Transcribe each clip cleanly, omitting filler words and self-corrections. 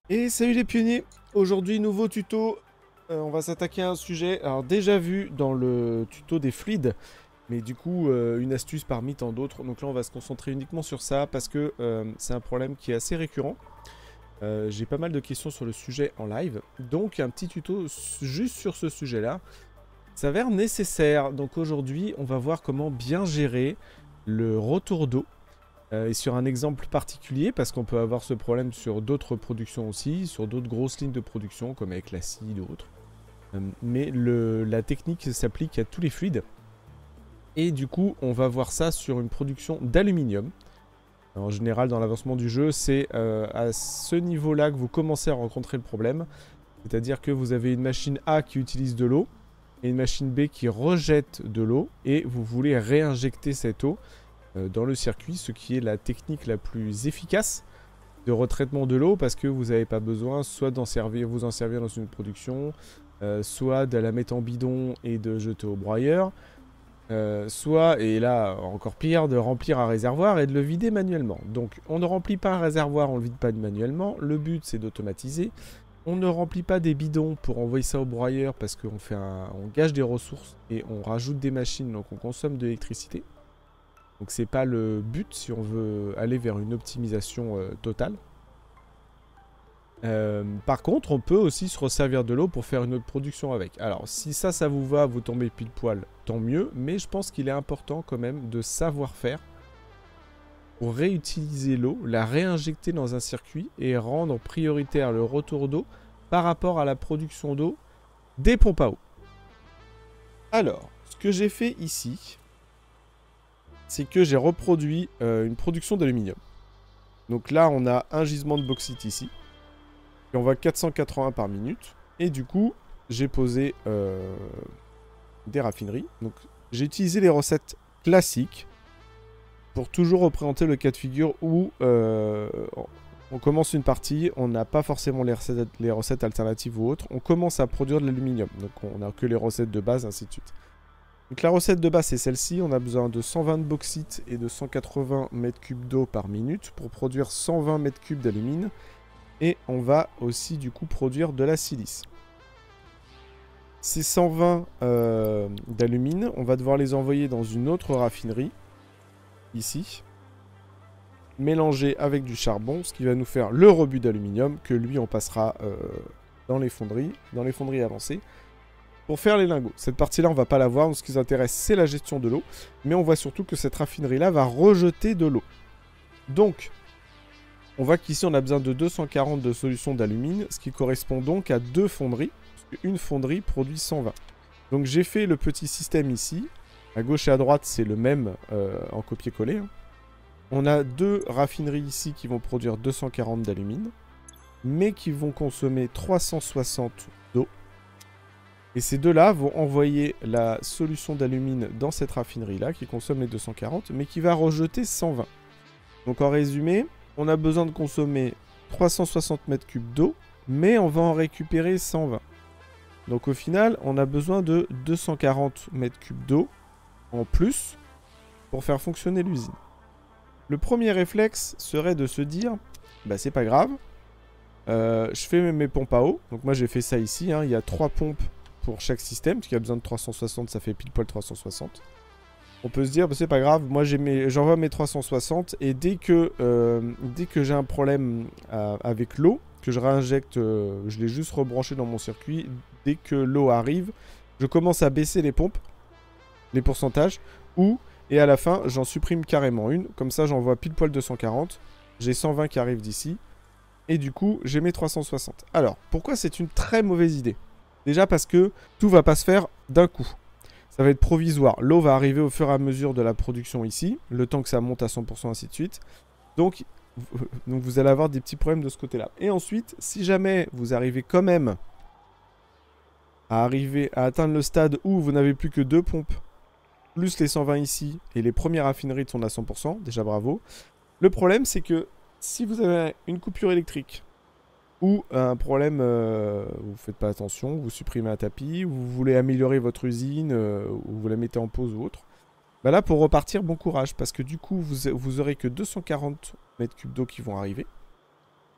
Et salut les pionniers. Aujourd'hui nouveau tuto, on va s'attaquer à un sujet alors déjà vu dans le tuto des fluides, mais du coup une astuce parmi tant d'autres. Donc là on va se concentrer uniquement sur ça parce que c'est un problème qui est assez récurrent. J'ai pas mal de questions sur le sujet en live, donc un petit tuto juste sur ce sujet là s'avère nécessaire. Donc aujourd'hui on va voir comment bien gérer le retour d'eau. Et sur un exemple particulier, parce qu'on peut avoir ce problème sur d'autres productions aussi, sur d'autres grosses lignes de production, comme avec l'acide ou autre. Mais la technique s'applique à tous les fluides. Et du coup, on va voir ça sur une production d'aluminium. En général, dans l'avancement du jeu, c'est à ce niveau-là que vous commencez à rencontrer le problème. C'est-à-dire que vous avez une machine A qui utilise de l'eau, et une machine B qui rejette de l'eau, et vous voulez réinjecter cette eau dans le circuit, ce qui est la technique la plus efficace de retraitement de l'eau, parce que vous n'avez pas besoin soit vous en servir dans une production, soit de la mettre en bidon et de jeter au broyeur, soit, et là encore pire, de remplir un réservoir et de le vider manuellement. Donc on ne remplit pas un réservoir, on ne le vide pas manuellement, le but c'est d'automatiser. On ne remplit pas des bidons pour envoyer ça au broyeur parce qu'on on gâche des ressources et on rajoute des machines, donc on consomme de l'électricité. Donc c'est pas le but si on veut aller vers une optimisation totale. Par contre, on peut aussi se resservir de l'eau pour faire une autre production avec. Alors si ça vous va, vous tombez pile poil, tant mieux. Mais je pense qu'il est important quand même de savoir faire pour réutiliser l'eau, la réinjecter dans un circuit et rendre prioritaire le retour d'eau par rapport à la production d'eau des pompes à eau. Alors, ce que j'ai fait ici, c'est que j'ai reproduit une production d'aluminium. Donc là, on a un gisement de bauxite ici. Et on va 481 par minute. Et du coup, j'ai posé des raffineries. Donc j'ai utilisé les recettes classiques pour toujours représenter le cas de figure où on commence une partie, on n'a pas forcément les recettes alternatives ou autres. On commence à produire de l'aluminium. Donc on n'a que les recettes de base, ainsi de suite. Donc la recette de base c'est celle-ci, on a besoin de 120 de bauxite et de 180 m3 d'eau par minute pour produire 120 m3 d'alumine. Et on va aussi du coup produire de la silice. Ces 120 d'alumine, on va devoir les envoyer dans une autre raffinerie, ici, mélanger avec du charbon, ce qui va nous faire le rebut d'aluminium, que lui on passera dans les fonderies avancées, pour faire les lingots. Cette partie-là, on va pas la voir. Ce qui nous intéresse, c'est la gestion de l'eau. Mais on voit surtout que cette raffinerie-là va rejeter de l'eau. Donc, on voit qu'ici, on a besoin de 240 de solution d'alumine, ce qui correspond donc à 2 fonderies. Parce qu'une fonderie produit 120. Donc, j'ai fait le petit système ici. À gauche et à droite, c'est le même en copier-coller. On a 2 raffineries ici qui vont produire 240 d'alumine, mais qui vont consommer 360 d'eau. Et ces deux-là vont envoyer la solution d'alumine dans cette raffinerie-là, qui consomme les 240, mais qui va rejeter 120. Donc en résumé, on a besoin de consommer 360 m3 d'eau, mais on va en récupérer 120. Donc au final, on a besoin de 240 m3 d'eau en plus pour faire fonctionner l'usine. Le premier réflexe serait de se dire, bah c'est pas grave, je fais mes pompes à eau. Donc moi j'ai fait ça ici, hein. Il y a 3 pompes pour chaque système, parce qu'il y a besoin de 360, ça fait pile poil 360. On peut se dire, bah, c'est pas grave, moi j'envoie mes 360, et dès que j'ai un problème avec l'eau, que je réinjecte, je l'ai juste rebranché dans mon circuit, dès que l'eau arrive, je commence à baisser les pompes, les pourcentages, et à la fin, j'en supprime carrément une, comme ça j'envoie pile poil 240, j'ai 120 qui arrivent d'ici, et du coup, j'ai mes 360. Alors, pourquoi c'est une très mauvaise idée ? Déjà parce que tout va pas se faire d'un coup. Ça va être provisoire. L'eau va arriver au fur et à mesure de la production ici, le temps que ça monte à 100%, ainsi de suite. Donc vous allez avoir des petits problèmes de ce côté-là. Et ensuite, si jamais vous arrivez quand même à atteindre le stade où vous n'avez plus que 2 pompes, plus les 120 ici, et les premières raffineries sont à 100%, déjà bravo. Le problème, c'est que si vous avez une coupure électrique, ou un problème, vous faites pas attention, vous supprimez un tapis, ou vous voulez améliorer votre usine, ou vous la mettez en pause ou autre. Bah là, pour repartir, bon courage, parce que du coup, vous aurez que 240 m3 d'eau qui vont arriver.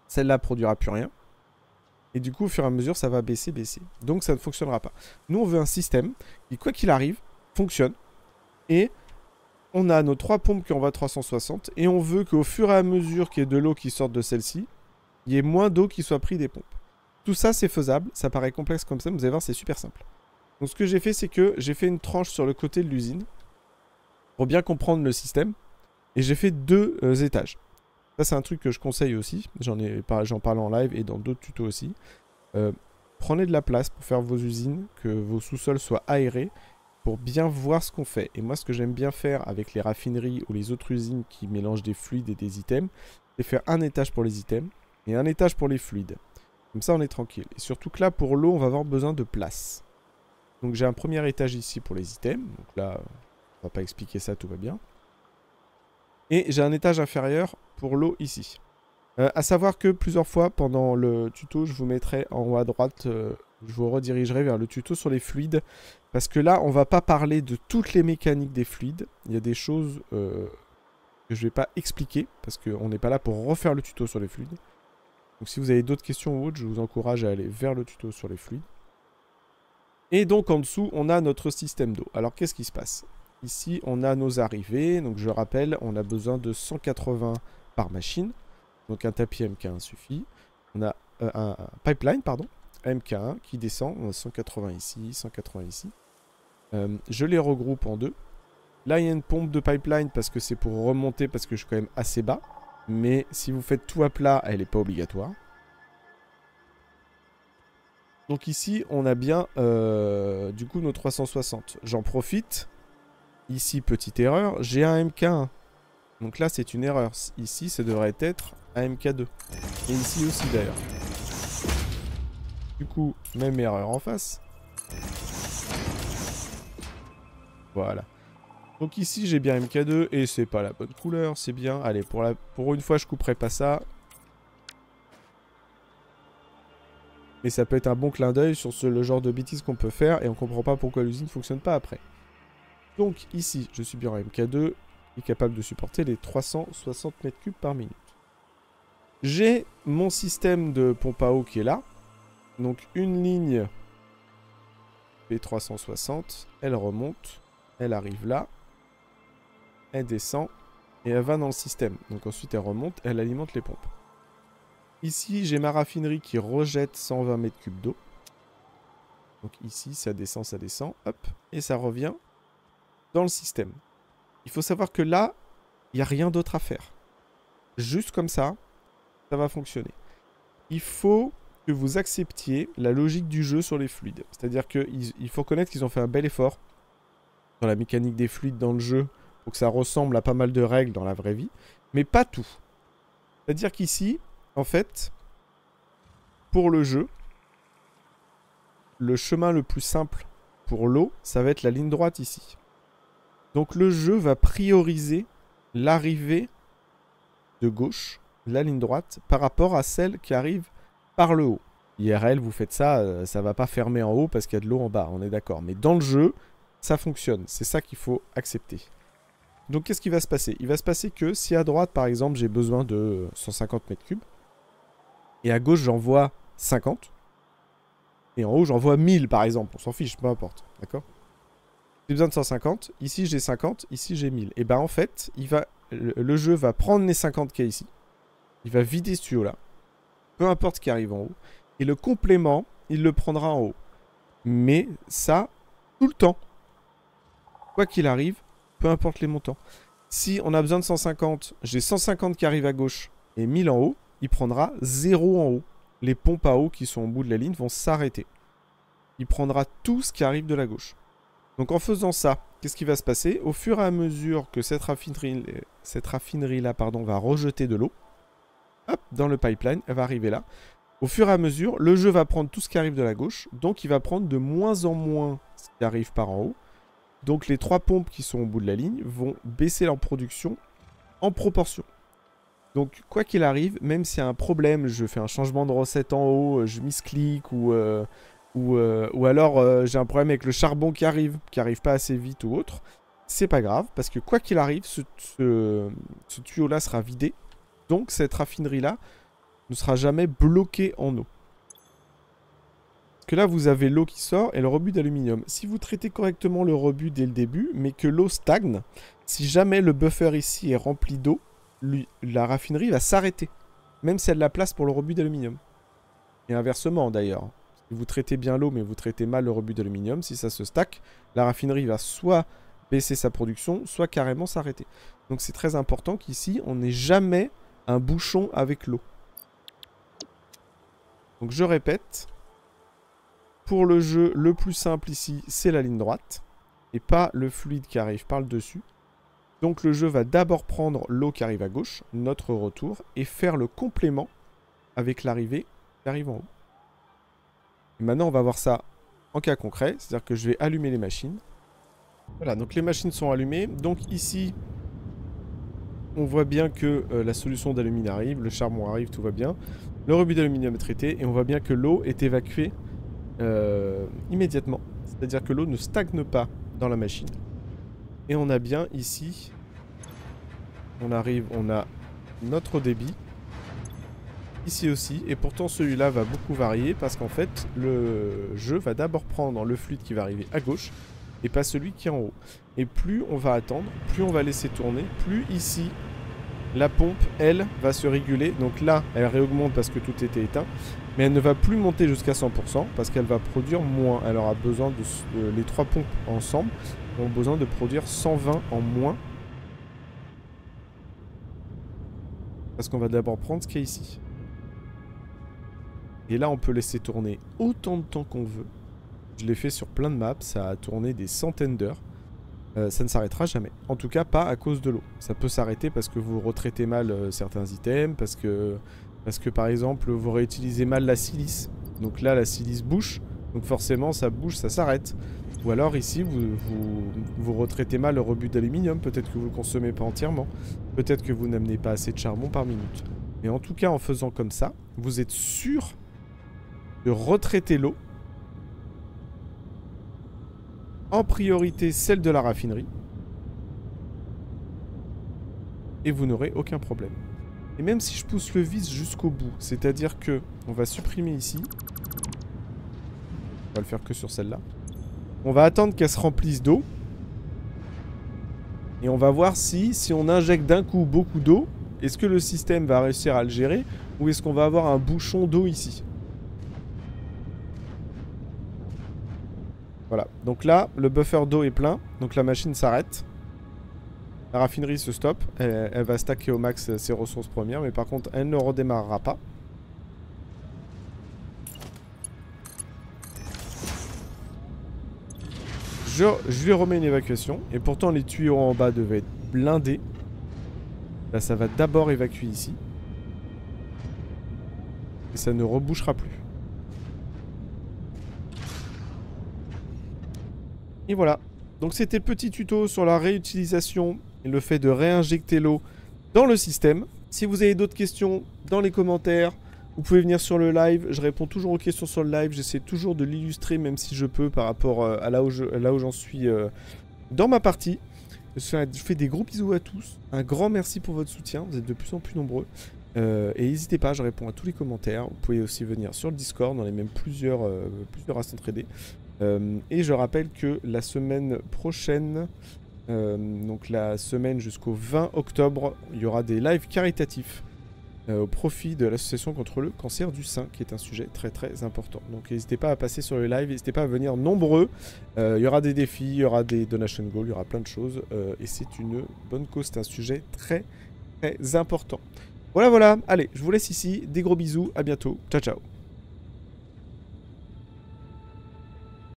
celle-là produira plus rien. Et du coup, au fur et à mesure, ça va baisser, baisser. Donc ça ne fonctionnera pas. Nous, on veut un système qui, quoi qu'il arrive, fonctionne. Et on a nos 3 pompes qui envoient à 360. Et on veut qu'au fur et à mesure qu'il y ait de l'eau qui sorte de celle-ci, il y ait moins d'eau qui soit prise des pompes. Tout ça, c'est faisable. Ça paraît complexe comme ça, mais vous allez voir, c'est super simple. Donc ce que j'ai fait, c'est que j'ai fait une tranche sur le côté de l'usine pour bien comprendre le système. Et j'ai fait 2 étages. Ça, c'est un truc que je conseille aussi. J'en parle en live et dans d'autres tutos aussi. Prenez de la place pour faire vos usines, que vos sous-sols soient aérés, pour bien voir ce qu'on fait. Et moi, ce que j'aime bien faire avec les raffineries ou les autres usines qui mélangent des fluides et des items, c'est faire un étage pour les items et un étage pour les fluides. Comme ça, on est tranquille. Et surtout que là, pour l'eau, on va avoir besoin de place. Donc j'ai un premier étage ici pour les items. Donc là, on va pas expliquer ça, tout va bien. Et j'ai un étage inférieur pour l'eau ici. À savoir que plusieurs fois pendant le tuto, je vous mettrai en haut à droite, je vous redirigerai vers le tuto sur les fluides. Parce que là, on va pas parler de toutes les mécaniques des fluides. Il y a des choses que je vais pas expliquer, parce qu'on n'est pas là pour refaire le tuto sur les fluides. Donc si vous avez d'autres questions ou autres, je vous encourage à aller vers le tuto sur les fluides. Et donc en dessous, on a notre système d'eau. Alors qu'est-ce qui se passe ? Ici, on a nos arrivées. Donc je rappelle, on a besoin de 180 par machine. Donc un tapis MK1 suffit. On a un pipeline, pardon, MK1 qui descend. On a 180 ici, 180 ici. Je les regroupe en 2. Là, il y a une pompe de pipeline parce que c'est pour remonter, parce que je suis quand même assez bas. Mais si vous faites tout à plat, elle n'est pas obligatoire. Donc ici, on a bien du coup nos 360. J'en profite. Ici, petite erreur, j'ai un MK1. Donc là, c'est une erreur. Ici, ça devrait être un MK2. Et ici aussi, d'ailleurs. Du coup, même erreur en face. Voilà. Donc ici, j'ai bien MK2 et c'est pas la bonne couleur, c'est bien. Allez, pour une fois, je couperai pas ça. Mais ça peut être un bon clin d'œil sur le genre de bêtises qu'on peut faire et on comprend pas pourquoi l'usine ne fonctionne pas après. Donc ici, je suis bien en MK2 et capable de supporter les 360 m3 par minute. J'ai mon système de pompe à eau qui est là. Donc une ligne fait 360, elle remonte, elle arrive là, elle descend et elle va dans le système. Donc ensuite elle remonte, elle alimente les pompes. Ici, j'ai ma raffinerie qui rejette 120 m3 d'eau. Donc ici, ça descend, hop, et ça revient dans le système. Il faut savoir que là, il n'y a rien d'autre à faire. Juste comme ça, ça va fonctionner. Il faut que vous acceptiez la logique du jeu sur les fluides. C'est-à-dire qu'il faut reconnaître qu'ils ont fait un bel effort dans la mécanique des fluides dans le jeu pour que ça ressemble à pas mal de règles dans la vraie vie, mais pas tout. C'est-à-dire qu'ici, en fait, pour le jeu, le chemin le plus simple pour l'eau, ça va être la ligne droite ici. Donc le jeu va prioriser l'arrivée de gauche, la ligne droite, par rapport à celle qui arrive par le haut. IRL, vous faites ça, ça va pas fermer en haut parce qu'il y a de l'eau en bas, on est d'accord. Mais dans le jeu, ça fonctionne. C'est ça qu'il faut accepter. Donc qu'est-ce qui va se passer? Il va se passer que si à droite, par exemple, j'ai besoin de 150 m3, et à gauche, j'en vois 50, et en haut, j'en vois 1000, par exemple. On s'en fiche, peu importe. D'accord? J'ai besoin de 150. Ici, j'ai 50. Ici, j'ai 1000. Et ben en fait, le jeu va prendre les 50 qu'il y a ici. Il va vider ce tuyau-là. Peu importe ce qui arrive en haut. Et le complément, il le prendra en haut. Mais ça, tout le temps. Quoi qu'il arrive, peu importe les montants. Si on a besoin de 150, j'ai 150 qui arrivent à gauche et 1000 en haut, il prendra 0 en haut. Les pompes à eau qui sont au bout de la ligne vont s'arrêter. Il prendra tout ce qui arrive de la gauche. Donc en faisant ça, qu'est-ce qui va se passer? Au fur et à mesure que cette raffinerie-là va rejeter de l'eau, hop, dans le pipeline, elle va arriver là. Au fur et à mesure, le jeu va prendre tout ce qui arrive de la gauche, donc il va prendre de moins en moins ce qui arrive par en haut. Donc les 3 pompes qui sont au bout de la ligne vont baisser leur production en proportion. Donc quoi qu'il arrive, même s'il y a un problème, je fais un changement de recette en haut, je misclique ou alors j'ai un problème avec le charbon qui arrive pas assez vite ou autre, c'est pas grave, parce que quoi qu'il arrive, ce tuyau-là sera vidé. Donc cette raffinerie-là ne sera jamais bloqué en eau. Parce que là, vous avez l'eau qui sort et le rebut d'aluminium. Si vous traitez correctement le rebut dès le début, mais que l'eau stagne, si jamais le buffer ici est rempli d'eau, la raffinerie va s'arrêter. Même si elle a de la place pour le rebut d'aluminium. Et inversement d'ailleurs. Si vous traitez bien l'eau, mais vous traitez mal le rebut d'aluminium, si ça se stack, la raffinerie va soit baisser sa production, soit carrément s'arrêter. Donc c'est très important qu'ici, on n'ait jamais un bouchon avec l'eau. Donc je répète, pour le jeu, le plus simple ici, c'est la ligne droite, et pas le fluide qui arrive par le dessus. Donc le jeu va d'abord prendre l'eau qui arrive à gauche, notre retour, et faire le complément avec l'arrivée qui arrive en haut. Et maintenant, on va voir ça en cas concret, c'est-à-dire que je vais allumer les machines. Voilà, donc les machines sont allumées. Donc ici, on voit bien que la solution d'alumine arrive, le charbon arrive, tout va bien. Le rebut d'aluminium est traité et on voit bien que l'eau est évacuée immédiatement. C'est-à-dire que l'eau ne stagne pas dans la machine. Et on a bien ici, on arrive, on a notre débit. Ici aussi, et pourtant celui-là va beaucoup varier parce qu'en fait, le jeu va d'abord prendre le fluide qui va arriver à gauche et pas celui qui est en haut. Et plus on va attendre, plus on va laisser tourner, plus ici, la pompe, elle, va se réguler. Donc là, elle réaugmente parce que tout était éteint, mais elle ne va plus monter jusqu'à 100% parce qu'elle va produire moins. Elle aura besoin de les trois pompes ensemble ont besoin de produire 120 en moins. Parce qu'on va d'abord prendre ce qu'il y a ici. Et là, on peut laisser tourner autant de temps qu'on veut. Je l'ai fait sur plein de maps, ça a tourné des centaines d'heures. Ça ne s'arrêtera jamais. En tout cas, pas à cause de l'eau. Ça peut s'arrêter parce que vous retraitez mal certains items, parce que par exemple, vous réutilisez mal la silice. Donc là, la silice bouche, donc forcément, ça bouge, ça s'arrête. Ou alors ici, vous retraitez mal le rebut d'aluminium. Peut-être que vous ne le consommez pas entièrement. Peut-être que vous n'amenez pas assez de charbon par minute. Mais en tout cas, en faisant comme ça, vous êtes sûr de retraiter l'eau. En priorité, celle de la raffinerie. Et vous n'aurez aucun problème. Et même si je pousse le vis jusqu'au bout, c'est-à-dire que on va supprimer ici. On va le faire que sur celle-là. On va attendre qu'elle se remplisse d'eau. Et on va voir si on injecte d'un coup beaucoup d'eau, est-ce que le système va réussir à le gérer ou est-ce qu'on va avoir un bouchon d'eau ici. Voilà, donc là, le buffer d'eau est plein, donc la machine s'arrête. La raffinerie se stoppe, elle va stacker au max ses ressources premières, mais par contre, elle ne redémarrera pas. Je lui remets une évacuation, et pourtant les tuyaux en bas devaient être blindés. Là, ça va d'abord évacuer ici. Et ça ne rebouchera plus. Et voilà. Donc c'était le petit tuto sur la réutilisation et le fait de réinjecter l'eau dans le système. Si vous avez d'autres questions, dans les commentaires, vous pouvez venir sur le live. Je réponds toujours aux questions sur le live. J'essaie toujours de l'illustrer, même si je peux, par rapport à là où j'en suis dans ma partie. Je fais des gros bisous à tous. Un grand merci pour votre soutien. Vous êtes de plus en plus nombreux. Et n'hésitez pas, je réponds à tous les commentaires. Vous pouvez aussi venir sur le Discord. On est même plusieurs à s'entraider. Et je rappelle que la semaine prochaine, donc la semaine jusqu'au 20 octobre, il y aura des lives caritatifs au profit de l'association contre le cancer du sein, qui est un sujet très très important. Donc n'hésitez pas à passer sur le live, n'hésitez pas à venir nombreux. Il y aura des défis, il y aura des donation goals, il y aura plein de choses. Et c'est une bonne cause, c'est un sujet très très important. Voilà, allez, je vous laisse ici. Des gros bisous, à bientôt. Ciao, ciao.